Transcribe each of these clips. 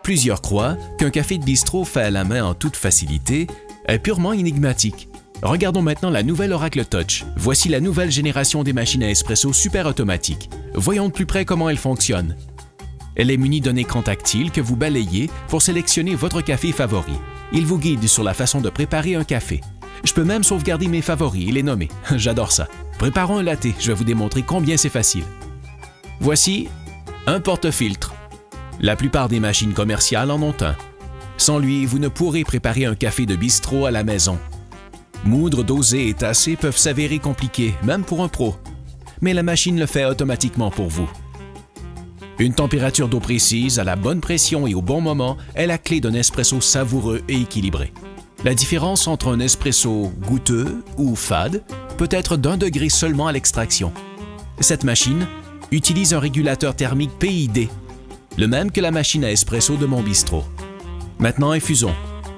Plusieurs croient qu'un café de bistrot fait à la main en toute facilité est purement énigmatique. Regardons maintenant la nouvelle Oracle Touch. Voici la nouvelle génération des machines à espresso super automatiques. Voyons de plus près comment elle fonctionne. Elle est munie d'un écran tactile que vous balayez pour sélectionner votre café favori. Il vous guide sur la façon de préparer un café. Je peux même sauvegarder mes favoris et les nommer. J'adore ça. Préparons un latte, je vais vous démontrer combien c'est facile. Voici un porte-filtre. La plupart des machines commerciales en ont un. Sans lui, vous ne pourrez préparer un café de bistrot à la maison. Moudre, doser et tasser peuvent s'avérer compliqués, même pour un pro. Mais la machine le fait automatiquement pour vous. Une température d'eau précise, à la bonne pression et au bon moment est la clé d'un espresso savoureux et équilibré. La différence entre un espresso goûteux ou fade peut être d'1 degré seulement à l'extraction. Cette machine utilise un régulateur thermique PID, le même que la machine à espresso de mon bistrot. Maintenant, infusons.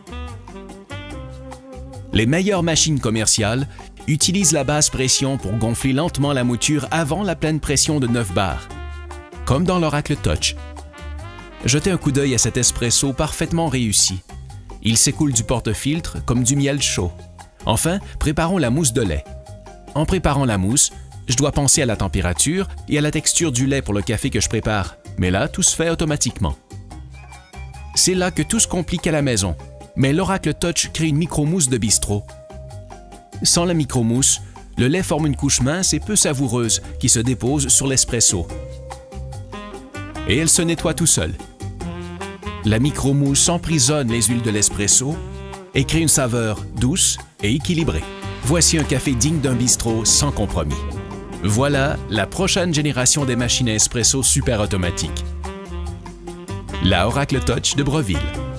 Les meilleures machines commerciales utilisent la basse pression pour gonfler lentement la mouture avant la pleine pression de 9 bars, comme dans l'Oracle Touch. Jetez un coup d'œil à cet espresso parfaitement réussi. Il s'écoule du porte-filtre comme du miel chaud. Enfin, préparons la mousse de lait. En préparant la mousse, je dois penser à la température et à la texture du lait pour le café que je prépare, mais là, tout se fait automatiquement. C'est là que tout se complique à la maison, mais l'Oracle Touch crée une micro-mousse de bistrot. Sans la micro-mousse, le lait forme une couche mince et peu savoureuse qui se dépose sur l'espresso. Et elle se nettoie tout seul. La micro-mousse emprisonne les huiles de l'espresso et crée une saveur douce et équilibrée. Voici un café digne d'un bistrot sans compromis. Voilà la prochaine génération des machines à espresso super automatiques. La Oracle Touch de Breville.